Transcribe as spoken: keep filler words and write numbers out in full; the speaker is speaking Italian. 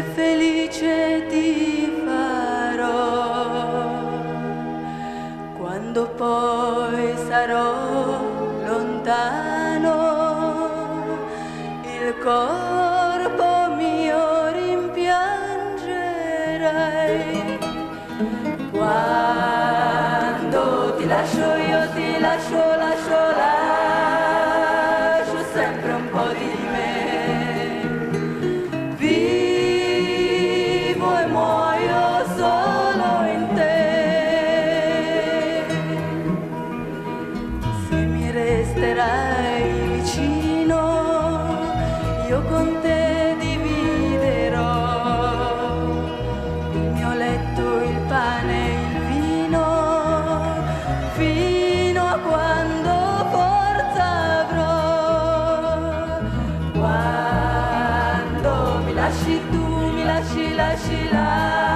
e felice ti farò quando poi sarò lontano, il corpo mio rimpiangerai. Quando ti lascio io ti lascio, lascio, lascio sempre un po' di me. Vivo e muoio solo in te. Se mi resterai vicino, io con te dividerò il mio letto, il pane, il vino, fino a quando forza avrò. Quando mi lasci tu, mi lasci, lasci, lasci